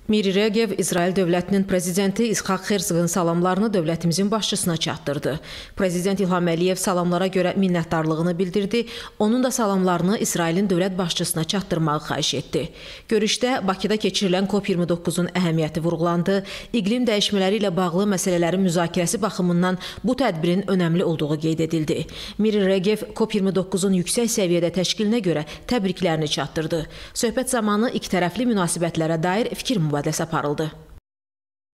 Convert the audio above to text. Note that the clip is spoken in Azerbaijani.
Miri Regev İsrail dövlətinin prezidenti İsxaq Herzog'un salamlarını dövlətimizin başçısına çatdırdı. Prezident İlham Əliyev salamlara görə minnətdarlığını bildirdi, onun da salamlarını İsrailin dövlət başçısına çatdırmağı xahiş etdi. Görüşdə Bakıda keçirilən COP29-un əhəmiyyəti vurğulandı, iqlim dəyişmələri ilə bağlı məsələlərin müzakirəsi baxımından bu tədbirin önəmli olduğu qeyd edildi. Miri Regev COP29-un yüksək səviyyədə təşkilinə görə təbriklərini çatdırdı. Söhbət zamanı ikitərəfli münasibətlərə dair fikir mübadiləsi aparıldı.